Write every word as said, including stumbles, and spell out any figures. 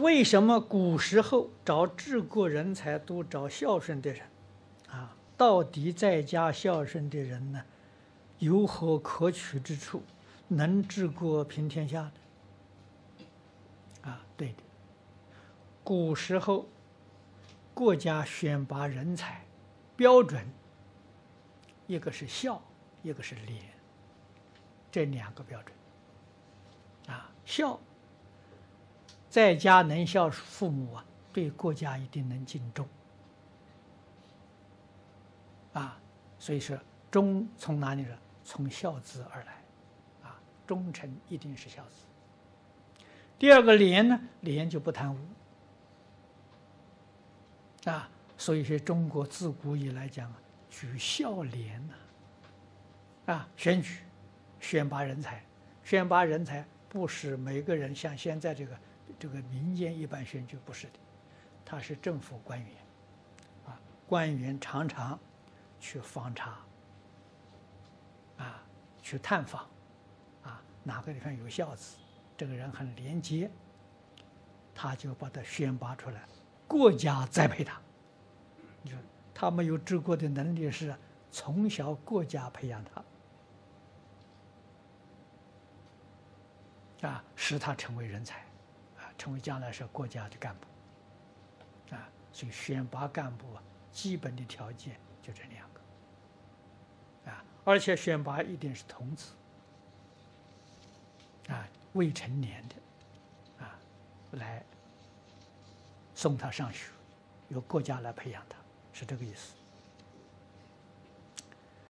为什么古时候找治国人才都找孝顺的人？啊，到底在家孝顺的人呢，有何可取之处，能治国平天下的？啊，对的。古时候国家选拔人才标准，一个是孝，一个是廉，这两个标准。啊，孝，在家能孝父母啊，对国家一定能尽忠。啊，所以说忠从哪里来？从孝字而来。啊，忠臣一定是孝子。第二个廉呢，廉就不贪污。啊，所以说中国自古以来讲啊，举孝廉呐。啊，选举，选拔人才，选拔人才不是每个人像现在这个这个民间一般选举，不是的，他是政府官员。啊，官员常常去访查，啊，去探访，啊，哪个地方有孝子，这个人很廉洁，他就把他选拔出来，国家栽培他。你说他没有治国的能力，是从小国家培养他，啊，使他成为人才，啊，成为将来是国家的干部，啊，所以选拔干部啊，基本的条件就这两个，啊，而且选拔一定是童子，啊，未成年的，啊，来送他上学，由国家来培养他，是这个意思。